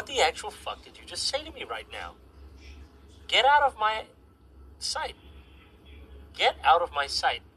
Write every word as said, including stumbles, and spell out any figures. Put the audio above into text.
the actual fuck did you just say to me right now? Get out of my sight. Get out of my sight.